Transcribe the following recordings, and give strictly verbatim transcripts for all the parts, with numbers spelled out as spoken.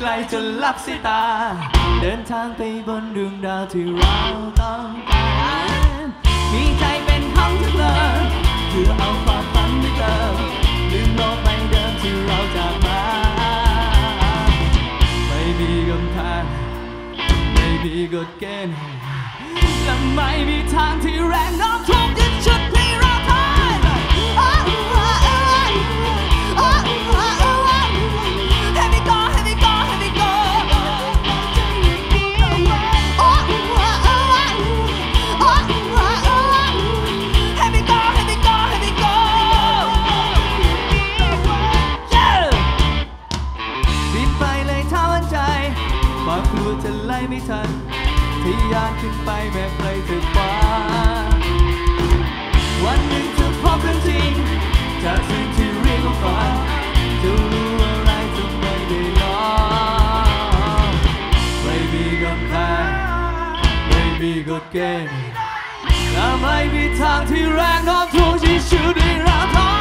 ลจนลับสายตาเดินทางไปบนดวงดาวที่เราต้องการมีใจเป็นของทุกเลิศเพื่อเอาความฝันไปเติมลืมโลกใบเดิมที่เราจากมาไม่มีกำแพงไม่มีกฎเกณฑ์และไม่มีทางที่แรงโน้มถ่วงจะฉุดให้เราถอยความกลัวจะไล่ไม่ทันทะยานขึ้นไปแม้ไกลถึงฟ้าวันหนึ่งจะพบเรื่องจริงจากสิ่งที่เรียกว่าฝันจะรู้อะไรจะไม่ได้ลองไม่มีกำแพงไม่มีกฎเกณฑ์และไม่มีทางที่แรงโน้มถ่วงที่ฉุดให้เราถอย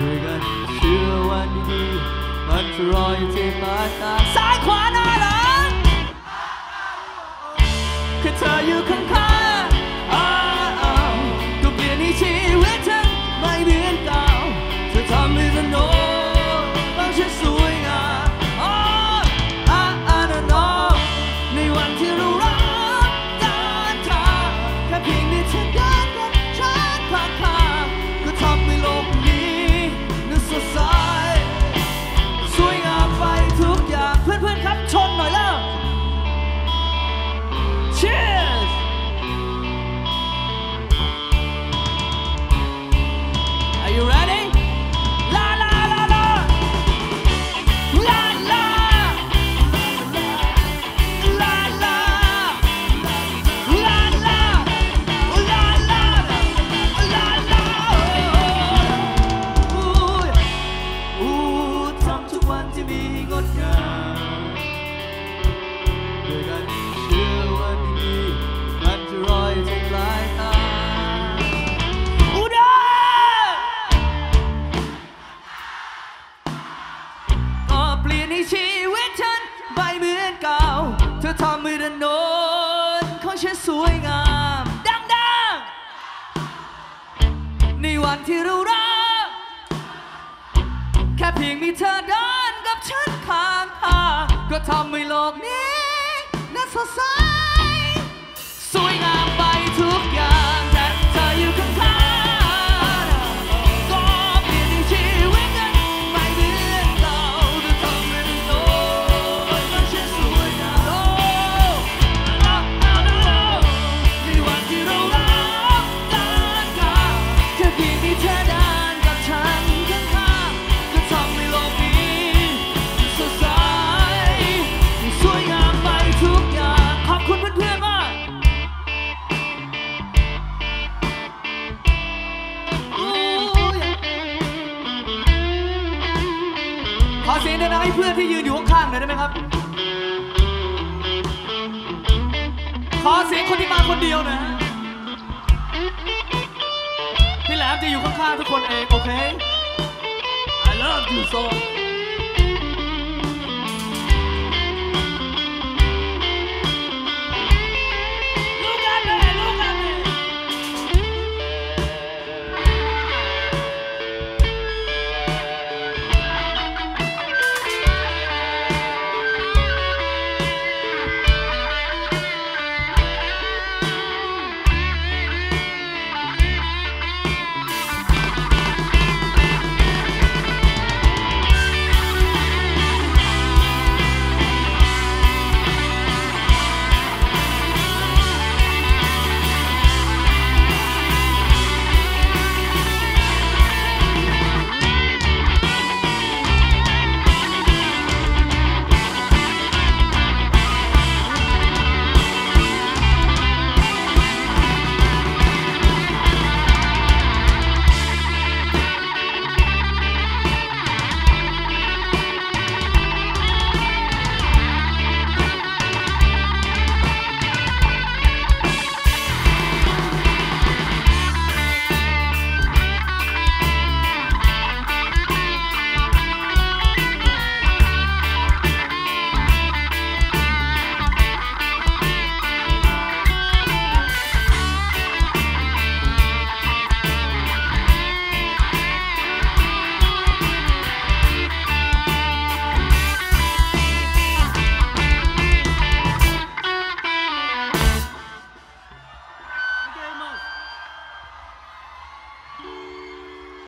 ด้วยกันเชื่อวันดีๆมันจะรออยู่ที่ปลายทางซ้ายขวาหน้าหลังแค่เธออยู่ข้างๆอ้าวก็เปลี่ยนให้ชีวิตฉันไม่เหมือนเก่าเธอทำให้ฉันโน้บางฉันสวยงามอ้าวอ้าวอ้าวน้องในวันที่เรารักกันทางแค่เพียงได้เธอเดินกับฉันผ่านทางก็ทำให้โลกนี้นั้นสดใสสวยงามไปทุกอย่างเพื่อนๆครับชนหน่อยแล้ว Cheers Are you ready La la la la La la La la La la La la La la อู้ทำทุกวันที่มีงดงามด้วยกันเชื่อวันดีๆมันจะรออยู่ที่ปลายทางอู้เด้อก็เปลี่ยนให้ชีวิตฉันไปเหมือนเก่าเธอทำให้ถนนของฉันสวยงามดังๆในวันที่เรารักแค่เพียงมีเธอเดินกับฉันข้างทางก็ทำให้โลกนี้น่าสดใสสวยงามไปทุกอย่างแต่เธออยู่ข้างๆก็เปลี่ยนให้ชีวิตกันไม่เหมือนเก่าเธอทำให้โลกมันช่างสวยงามในวันที่เรารักกันแค่เพียงมีเธอเดินกับฉันข้างๆก็ทำให้โลกนี้สดใสสวยงามไปทุกอย่างขอบคุณเพื่อนๆมากขอเสียงดังๆให้เพื่อนที่ยืนอยู่ข้างๆหน่อยได้ไหมครับ ขอเสียงคนที่มาคนเดียวหน่อยฮะพี่แหลมจะอยู่ข้างๆทุกคนเองโอเค I love you so